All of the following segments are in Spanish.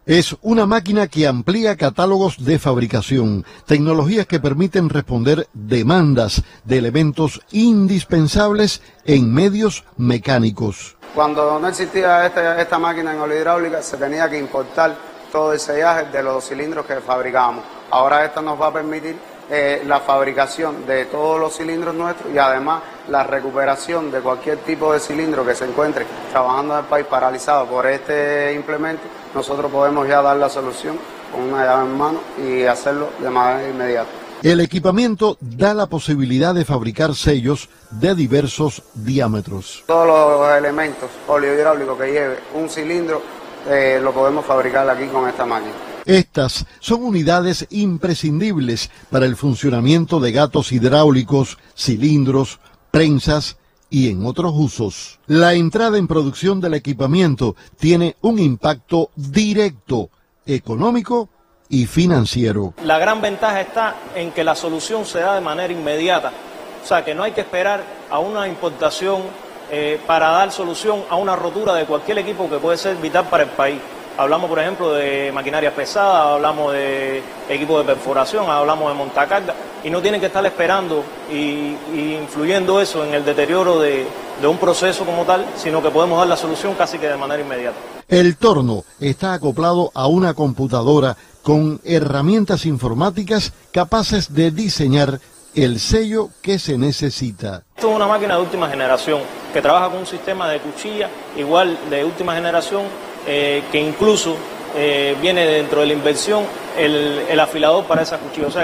Es una máquina que amplía catálogos de fabricación, tecnologías que permiten responder demandas de elementos indispensables en medios mecánicos. Cuando no existía esta máquina en hidráulica, se tenía que importar todo el sellaje de los cilindros que fabricábamos. Ahora esta nos va a permitir la fabricación de todos los cilindros nuestros y además la recuperación de cualquier tipo de cilindro que se encuentre trabajando en el país paralizado por este implemento. Nosotros podemos ya dar la solución con una llave en mano y hacerlo de manera inmediata. El equipamiento da la posibilidad de fabricar sellos de diversos diámetros. Todos los elementos polihidráulicos que lleve un cilindro lo podemos fabricar aquí con esta máquina. Estas son unidades imprescindibles para el funcionamiento de gatos hidráulicos, cilindros, prensas y en otros usos. La entrada en producción del equipamiento tiene un impacto directo, económico y financiero. La gran ventaja está en que la solución se da de manera inmediata, o sea que no hay que esperar a una importación para dar solución a una rotura de cualquier equipo que puede ser vital para el país. Hablamos, por ejemplo, de maquinaria pesada, hablamos de equipos de perforación, hablamos de montacarga, y no tienen que estar esperando y influyendo eso en el deterioro de un proceso como tal, sino que podemos dar la solución casi que de manera inmediata. El torno está acoplado a una computadora con herramientas informáticas capaces de diseñar el sello que se necesita. Esto es una máquina de última generación que trabaja con un sistema de cuchilla igual de última generación, que incluso viene dentro de la inversión el afilador para esa cuchilla, o sea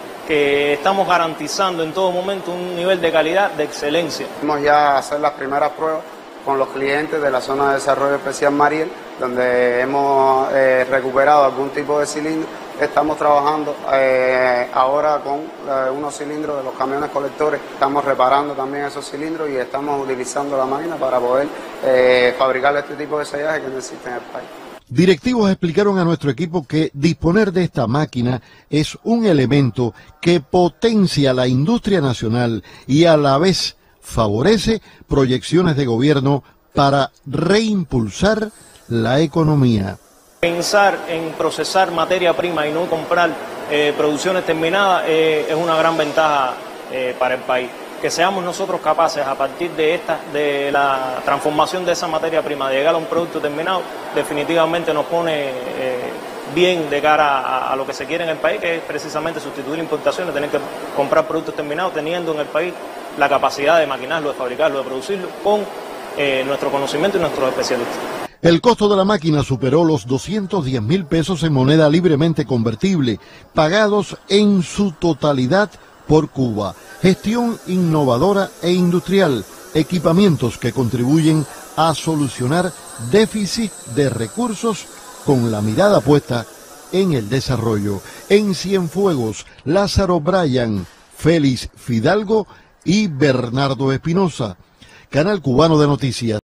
que estamos garantizando en todo momento un nivel de calidad de excelencia. Vamos ya a hacer las primeras pruebas con los clientes de la zona de desarrollo especial Mariel, donde hemos recuperado algún tipo de cilindro. Estamos trabajando ahora con unos cilindros de los camiones colectores. Estamos reparando también esos cilindros y estamos utilizando la máquina para poder fabricar este tipo de sellaje que no existe en el país. Directivos explicaron a nuestro equipo que disponer de esta máquina es un elemento que potencia la industria nacional y a la vez favorece proyecciones de gobierno para reimpulsar la economía. Pensar en procesar materia prima y no comprar producciones terminadas es una gran ventaja para el país. Que seamos nosotros capaces a partir de la transformación de esa materia prima, de llegar a un producto terminado, definitivamente nos pone bien de cara a lo que se quiere en el país, que es precisamente sustituir importaciones, tener que comprar productos terminados, teniendo en el país la capacidad de maquinarlo, de fabricarlo, de producirlo, con nuestro conocimiento y nuestros especialistas. El costo de la máquina superó los 210.000 pesos en moneda libremente convertible, pagados en su totalidad por Cuba. Gestión innovadora e industrial, equipamientos que contribuyen a solucionar déficit de recursos con la mirada puesta en el desarrollo. En Cienfuegos, Lázaro Bryan, Félix Fidalgo y Bernardo Espinosa. Canal Cubano de Noticias.